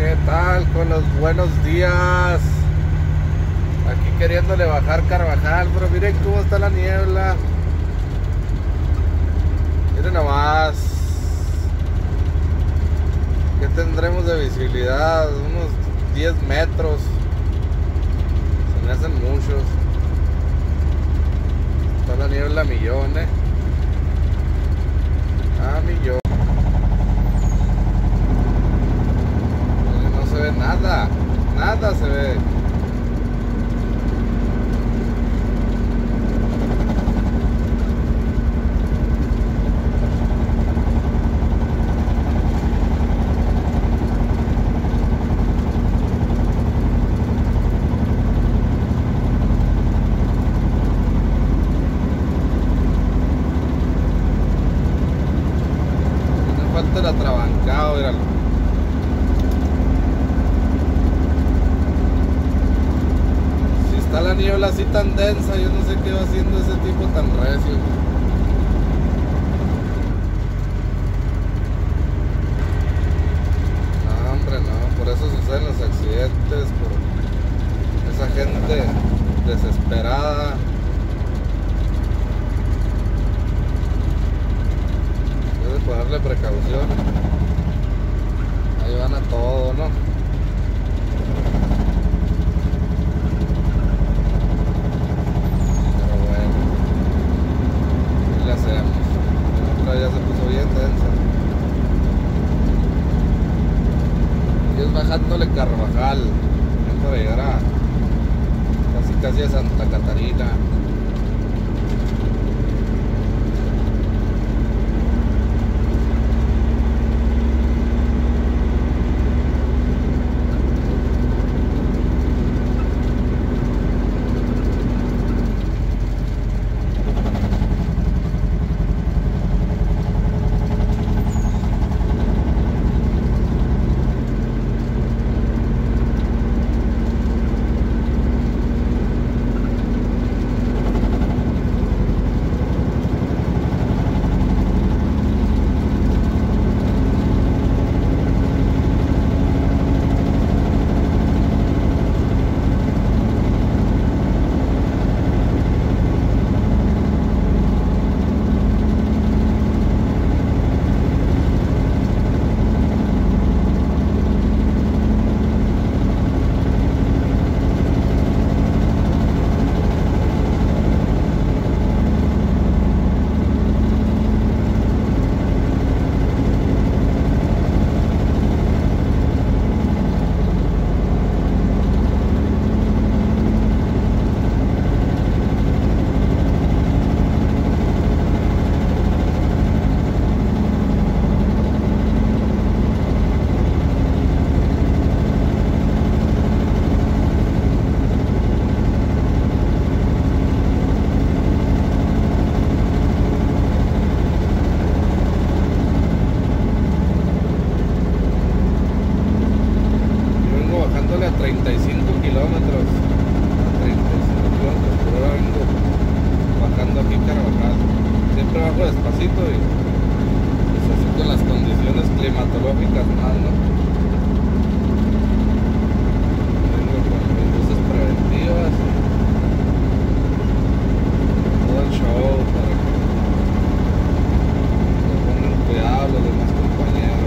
¿Qué tal con los buenos días? Aquí queriéndole bajar Carvajal, pero miren cómo está la niebla. Miren nomás. ¿Qué tendremos de visibilidad? Unos 10 metros. Se me hacen muchos. Está la niebla a millón, a millón. No se ve nada. Nada se ve. El atrabancado, míralo. Si está la niebla así tan densa, yo no sé qué va haciendo ese tipo tan recio. No, hombre, no, por eso suceden los accidentes, por esa gente desesperada. Ponerle precaución. Ahí van a todo, ¿no? Pero bueno, ¿qué le hacemos? Otra ya se puso bien densa. Y es bajándole Carvajal, para llegar a casi a Santa Catarina. A 35 kilómetros por hora vengo bajando aquí Carvajal. Siempre bajo despacito y pues así con las condiciones climatológicas más, ¿no? Vengo con mis luces preventivas, todo el show para que pongan cuidado los demás compañeros.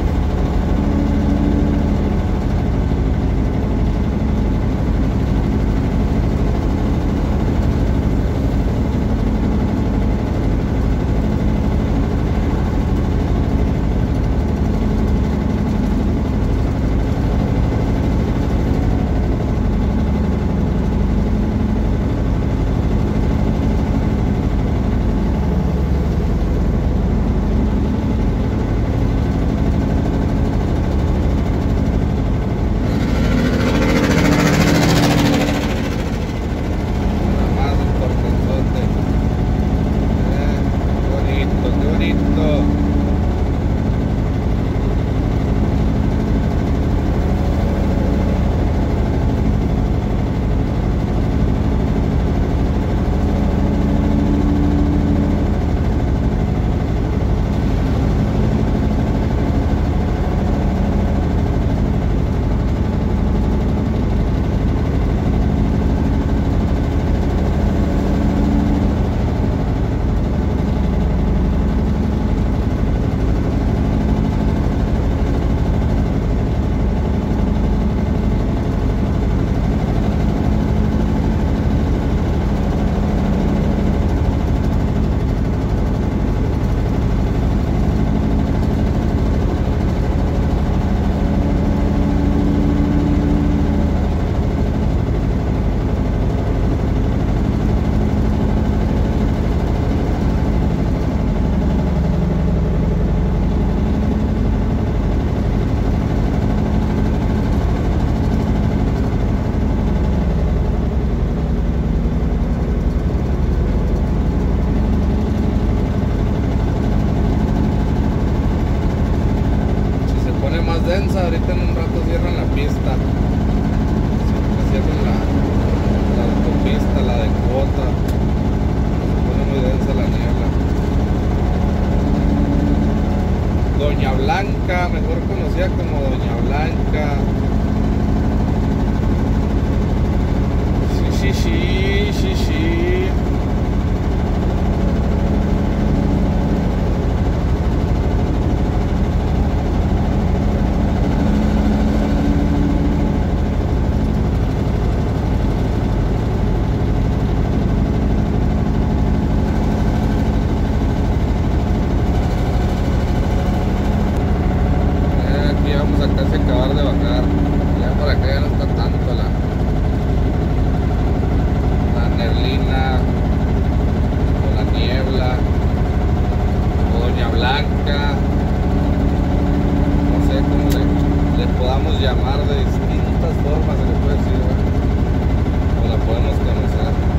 un rato cierran la pista. Siempre cierran la autopista, la de cuota. Se pone muy densa la niebla. Doña Blanca, mejor conocida como Doña Blanca. Sí. Aquí vamos a casi acabar de bajar. Ya por acá ya no está tanto la neblina o la niebla o Doña Blanca, no sé cómo le podamos llamar, de distintas formas se le puede decir, ¿verdad? O la podemos conocer.